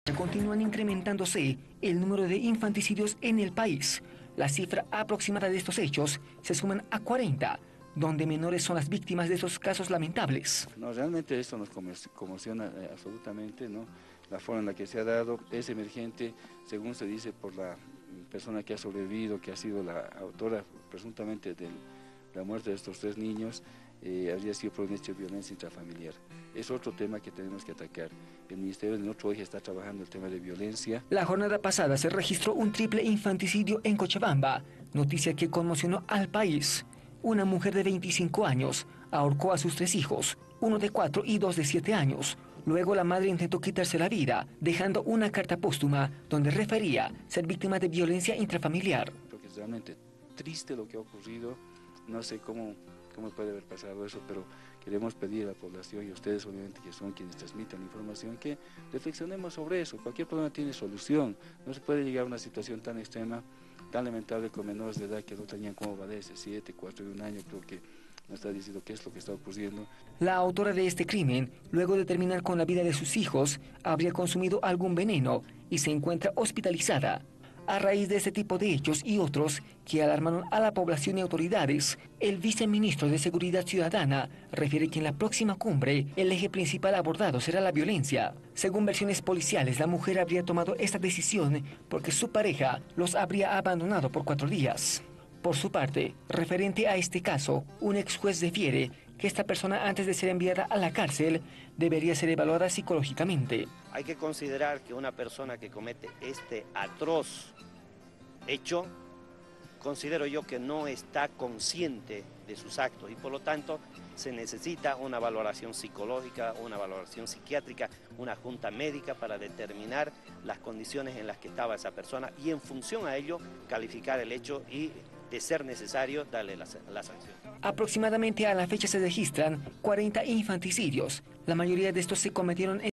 Continúan incrementándose el número de infanticidios en el país. La cifra aproximada de estos hechos se suman a 40, donde menores son las víctimas de estos casos lamentables. No, realmente esto nos conmociona absolutamente, ¿no? La forma en la que se ha dado es emergente, según se dice, por la persona que ha sobrevivido, que ha sido la autora presuntamente de la muerte de estos 3 niños, habría sido por un hecho de violencia intrafamiliar. Es otro tema que tenemos que atacar. El Ministerio en otro eje está trabajando el tema de violencia. La jornada pasada se registró un triple infanticidio en Cochabamba, noticia que conmocionó al país. Una mujer de 25 años ahorcó a sus 3 hijos, uno de 4 y 2 de 7 años. Luego la madre intentó quitarse la vida, dejando una carta póstuma donde refería ser víctima de violencia intrafamiliar. Creo que es realmente triste lo que ha ocurrido, no sé cómo puede haber pasado eso, pero queremos pedir a la población y a ustedes obviamente que son quienes transmiten la información que reflexionemos sobre eso. Cualquier problema tiene solución, no se puede llegar a una situación tan extrema, tan lamentable con menores de edad que no tenían cómo valerse, 7, 4 y 1 año, creo que nos está diciendo qué es lo que está ocurriendo. La autora de este crimen, luego de terminar con la vida de sus hijos, habría consumido algún veneno y se encuentra hospitalizada. A raíz de este tipo de hechos y otros que alarmaron a la población y autoridades, el viceministro de Seguridad Ciudadana refiere que en la próxima cumbre el eje principal abordado será la violencia. Según versiones policiales, la mujer habría tomado esta decisión porque su pareja los habría abandonado por 4 días. Por su parte, referente a este caso, un ex juez refiere que esta persona, antes de ser enviada a la cárcel, debería ser evaluada psicológicamente. Hay que considerar que una persona que comete este atroz hecho, considero yo que no está consciente de sus actos y por lo tanto se necesita una valoración psicológica, una valoración psiquiátrica, una junta médica para determinar las condiciones en las que estaba esa persona y en función a ello calificar el hecho y, de ser necesario, darle la sanción. Aproximadamente a la fecha se registran 40 infanticidios. La mayoría de estos se cometieron en